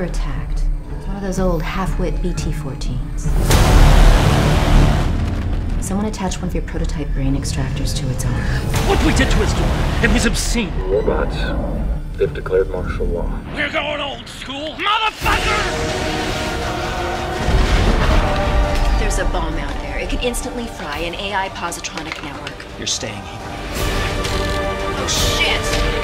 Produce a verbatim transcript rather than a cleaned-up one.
were attacked. One of those old half-wit B T fourteens. Someone attached one of your prototype brain extractors to its arm. What we did to his daughter, it was obscene. Robots. They've declared martial law. We're going old school, motherfucker! There's a bomb out there. It can instantly fry an A I positronic network. You're staying here. Oh, shit!